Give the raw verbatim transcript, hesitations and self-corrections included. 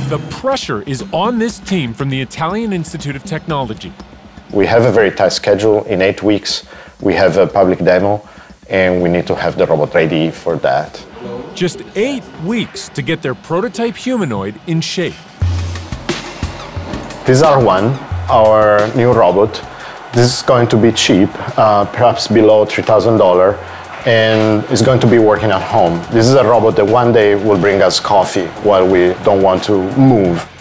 The pressure is on this team from the Italian Institute of Technology. We have a very tight schedule. In eight weeks, we have a public demo, and we need to have the robot ready for that. Just eight weeks to get their prototype humanoid in shape. This is R one, our new robot. This is going to be cheap, uh, perhaps below three thousand dollars, and it's going to be working at home. This is a robot that one day will bring us coffee while we don't want to move.